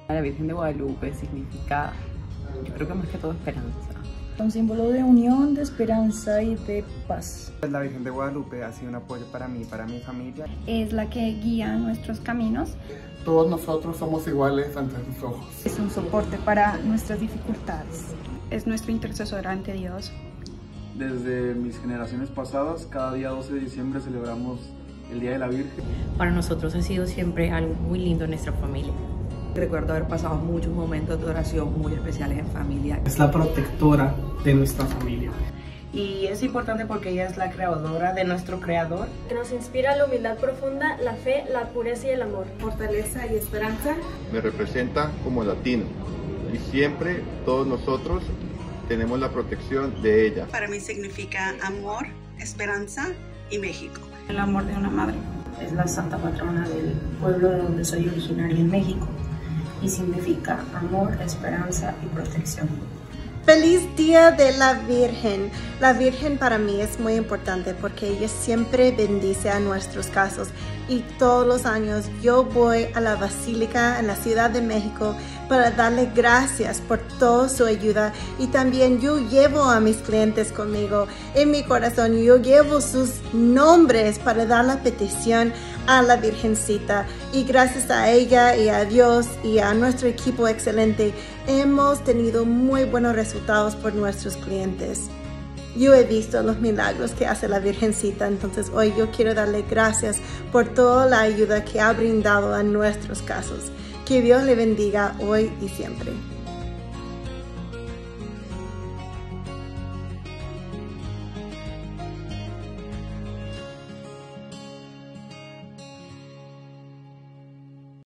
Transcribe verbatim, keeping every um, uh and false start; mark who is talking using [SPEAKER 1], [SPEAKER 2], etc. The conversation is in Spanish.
[SPEAKER 1] La Virgen de Guadalupe significa, yo creo que más que todo, esperanza.
[SPEAKER 2] Un símbolo de unión, de esperanza y de paz.
[SPEAKER 3] La Virgen de Guadalupe ha sido un apoyo para mí, para mi familia.
[SPEAKER 4] Es la que guía nuestros caminos.
[SPEAKER 5] Todos nosotros somos iguales ante sus ojos.
[SPEAKER 2] Es un soporte para nuestras dificultades.
[SPEAKER 4] Es nuestro intercesor ante Dios.
[SPEAKER 6] Desde mis generaciones pasadas, cada día doce de diciembre celebramos el Día de la Virgen.
[SPEAKER 7] Para nosotros ha sido siempre algo muy lindo en nuestra familia.
[SPEAKER 8] Recuerdo haber pasado muchos momentos de oración muy especiales en familia.
[SPEAKER 9] Es la protectora de nuestra familia.
[SPEAKER 10] Y es importante porque ella es la creadora de nuestro creador.
[SPEAKER 11] Que nos inspira la humildad profunda, la fe, la pureza y el amor.
[SPEAKER 12] Fortaleza y esperanza.
[SPEAKER 13] Me representa como latino y siempre todos nosotros tenemos la protección de ella.
[SPEAKER 14] Para mí significa amor, esperanza y México.
[SPEAKER 4] El amor de una madre.
[SPEAKER 15] Es la santa patrona del pueblo de donde soy originaria, en México, y significa amor, esperanza y protección.
[SPEAKER 16] ¡Feliz Día de la Virgen! La Virgen para mí es muy importante porque ella siempre bendice a nuestros casos y todos los años yo voy a la Basílica en la Ciudad de México para darle gracias por toda su ayuda y también yo llevo a mis clientes conmigo en mi corazón. Yo llevo sus nombres para dar la petición a la Virgencita y gracias a ella y a Dios y a nuestro equipo excelente hemos tenido muy buenos resultados por nuestros clientes. Yo he visto los milagros que hace la Virgencita, entonces hoy yo quiero darle gracias por toda la ayuda que ha brindado a nuestros casos. Que Dios le bendiga hoy y siempre.